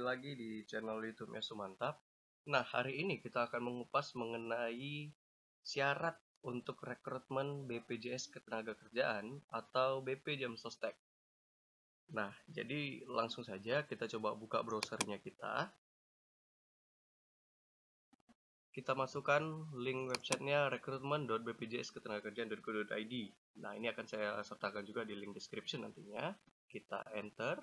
lagi di channel YouTube-nya Sumantap. Nah, hari ini kita akan mengupas mengenai syarat untuk rekrutmen BPJS Ketenagakerjaan atau BP Jam Sostek. Nah, jadi langsung saja kita coba buka browsernya kita. Kita masukkan link websitenya recruitment.bpjsketenagakerjaan.go.id. Nah, ini akan saya sertakan juga di link description nantinya. Kita enter.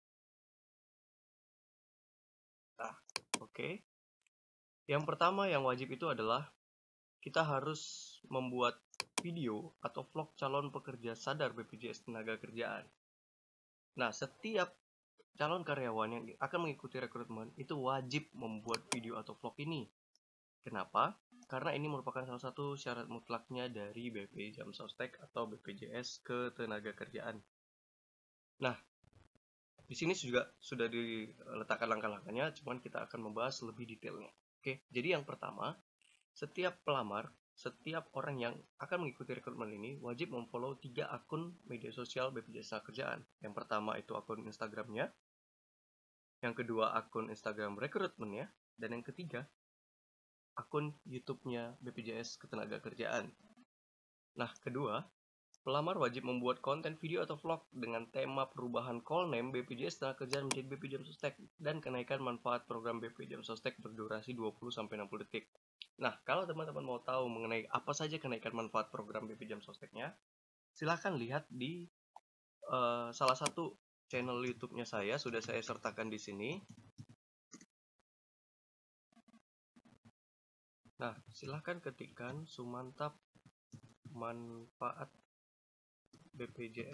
Nah, oke. Yang pertama yang wajib itu adalah kita harus membuat video atau vlog calon pekerja sadar BPJS Ketenagakerjaan. Nah, setiap calon karyawan yang akan mengikuti rekrutmen itu wajib membuat video atau vlog ini. Kenapa? Karena ini merupakan salah satu syarat mutlaknya dari BP Jam Sostek atau BPJS Ketenagakerjaan. Nah, di sini juga sudah diletakkan langkah-langkahnya, cuman kita akan membahas lebih detailnya. Oke, jadi yang pertama, setiap pelamar, setiap orang yang akan mengikuti rekrutmen ini wajib memfollow 3 akun media sosial BPJS Ketenagakerjaan. Yang pertama itu akun Instagramnya, yang kedua akun Instagram rekrutmennya, dan yang ketiga akun YouTube-nya BPJS Ketenagakerjaan. Nah, kedua, pelamar wajib membuat konten video atau vlog dengan tema perubahan call name BPJS Ketenagakerjaan menjadi BP Jam Sostek dan kenaikan manfaat program BP Jam Sostek berdurasi 20-60 detik. Nah, kalau teman-teman mau tahu mengenai apa saja kenaikan manfaat program BP Jam Sosteknya, silahkan lihat di salah satu channel YouTube-nya saya, sudah saya sertakan di sini. Nah, silahkan ketikkan Sumantap manfaat BP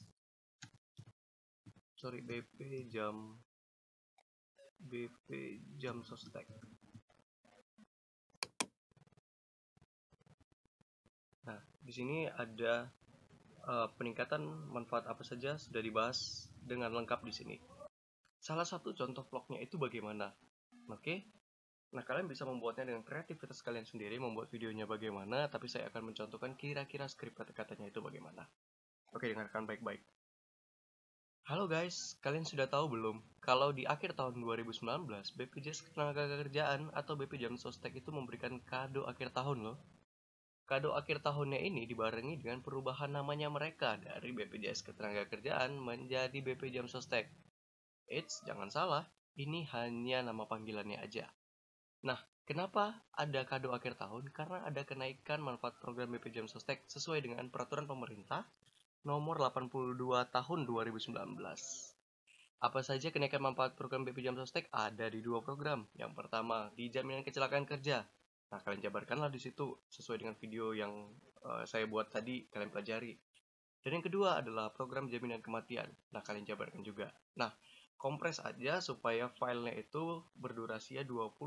Jam Sostek. Nah, di sini ada peningkatan manfaat apa saja sudah dibahas dengan lengkap di sini. Salah satu contoh vlognya itu bagaimana. Oke. Nah, kalian bisa membuatnya dengan kreativitas kalian sendiri, membuat videonya bagaimana, tapi saya akan mencontohkan kira-kira skrip kata-katanya itu bagaimana. Oke, dengarkan baik-baik. Halo guys, kalian sudah tahu belum? Kalau di akhir tahun 2019, BPJS Ketenagakerjaan atau BP Jam Sostek itu memberikan kado akhir tahun loh. Kado akhir tahunnya ini dibarengi dengan perubahan namanya mereka dari BPJS Ketenagakerjaan menjadi BP Jam Sostek. Eits, jangan salah, ini hanya nama panggilannya aja. Nah, kenapa ada kado akhir tahun? Karena ada kenaikan manfaat program BP Jam Sostek sesuai dengan peraturan pemerintah nomor 82 tahun 2019. Apa saja kenaikan manfaat program BP Jam Sostek? Ada di 2 program. Yang pertama, di jaminan kecelakaan kerja. Nah, kalian jabarkanlah di situ sesuai dengan video yang saya buat tadi, kalian pelajari. Dan yang kedua adalah program jaminan kematian. Nah, kalian jabarkan juga. Nah, kompres aja supaya filenya itu berdurasi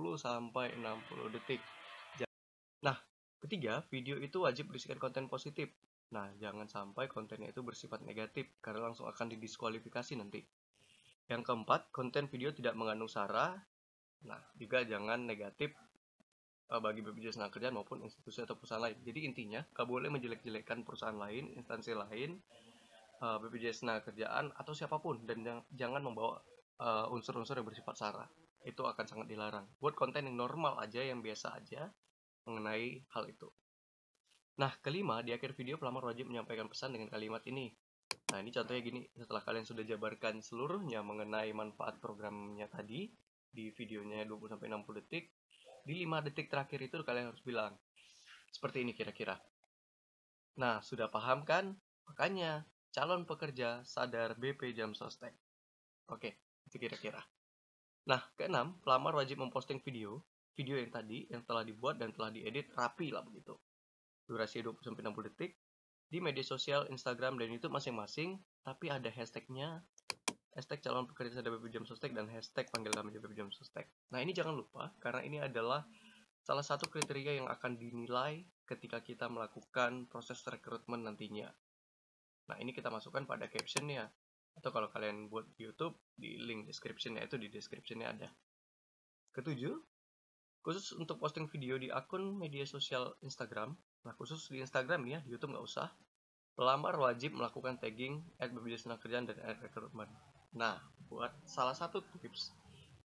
20-60 detik. Nah, ketiga, video itu wajib berisikan konten positif. Nah, jangan sampai kontennya itu bersifat negatif, karena langsung akan didiskualifikasi nanti. Yang keempat, konten video tidak mengandung sara. Nah, juga jangan negatif bagi BPJS Ketenagakerjaan maupun institusi atau perusahaan lain. Jadi intinya, gak boleh menjelek-jelekan perusahaan lain, instansi lain, BPJS Ketenagakerjaan atau siapapun, dan jangan membawa unsur-unsur yang bersifat sara. Itu akan sangat dilarang. Buat konten yang normal aja, yang biasa aja mengenai hal itu. Nah, kelima, di akhir video pelamar wajib menyampaikan pesan dengan kalimat ini. Nah, ini contohnya gini, setelah kalian sudah jabarkan seluruhnya mengenai manfaat programnya tadi, di videonya 20-60 detik, di 5 detik terakhir itu kalian harus bilang, seperti ini kira-kira. Nah, sudah paham kan? Makanya, calon pekerja sadar BP Jam Sostek. Oke, itu kira-kira. Nah, keenam, pelamar wajib memposting video yang tadi, yang telah dibuat dan telah diedit rapi lah begitu. Durasi 20-60 detik, di media sosial, Instagram, dan YouTube masing-masing, tapi ada hashtagnya, hashtag calon pekerja sadar BP Jam Sostek dan hashtag panggil kami BP Jam Sostek. Nah, ini jangan lupa, karena ini adalah salah satu kriteria yang akan dinilai ketika kita melakukan proses rekrutmen nantinya. Nah, ini kita masukkan pada captionnya. Atau kalau kalian buat YouTube, di link descriptionnya itu di descriptionnya ada. Ketujuh, khusus untuk posting video di akun media sosial Instagram. Nah, khusus di Instagram ya, di YouTube nggak usah. Pelamar wajib melakukan tagging @BPJS Ketenagakerjaan dan @rekrutmen. Nah, buat salah satu tips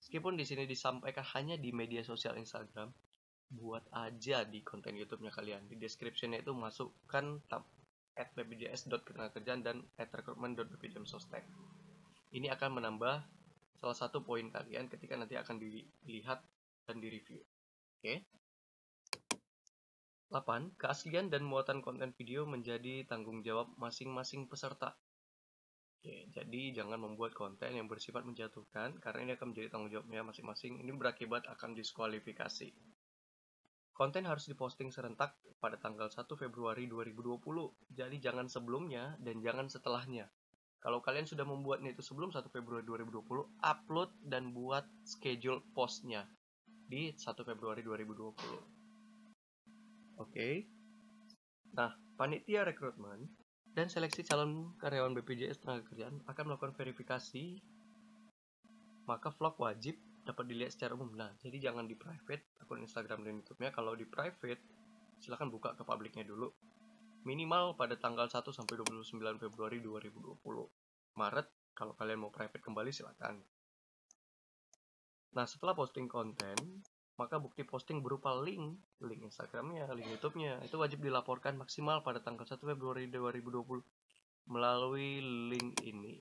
Meskipun di sini disampaikan hanya di media sosial Instagram, buat aja di konten YouTube-nya kalian. Di description-nya itu masukkan tab @bpjs.ketenagakerjaan dan @recruitment.bpjmsostek. Ini akan menambah salah satu poin kalian ketika nanti akan dilihat dan direview. Oke. 8. Keaslian dan muatan konten video menjadi tanggung jawab masing-masing peserta. Oke, jadi jangan membuat konten yang bersifat menjatuhkan karena ini akan menjadi tanggung jawabnya masing-masing. Ini berakibat akan diskualifikasi. Konten harus diposting serentak pada tanggal 1 Februari 2020. Jadi jangan sebelumnya dan jangan setelahnya. Kalau kalian sudah membuatnya itu sebelum 1 Februari 2020, upload dan buat schedule postnya di 1 Februari 2020. Oke. Nah, panitia rekrutmen dan seleksi calon karyawan BPJS Tenagakerjaan akan melakukan verifikasi, maka vlog wajib dapat dilihat secara umum. Nah, jadi jangan di private akun Instagram dan YouTube-nya. Kalau di private, silahkan buka ke publiknya dulu. Minimal pada tanggal 1 sampai 29 Februari 2020. Maret, kalau kalian mau private kembali silakan. Nah, setelah posting konten, maka bukti posting berupa link Instagramnya, link YouTube-nya, itu wajib dilaporkan maksimal pada tanggal 1 Februari 2020 melalui link ini.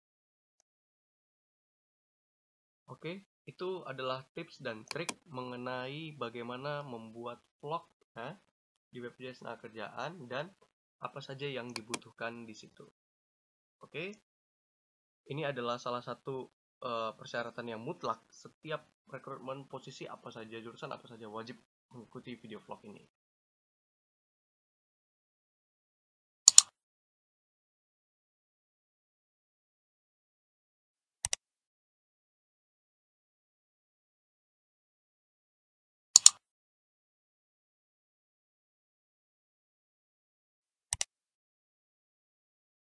Oke, itu adalah tips dan trik mengenai bagaimana membuat vlog di BPJS Tenagakerjaan dan apa saja yang dibutuhkan di situ. Oke, ini adalah salah satu persyaratan yang mutlak. Setiap rekrutmen posisi apa saja, jurusan apa saja wajib mengikuti video vlog ini.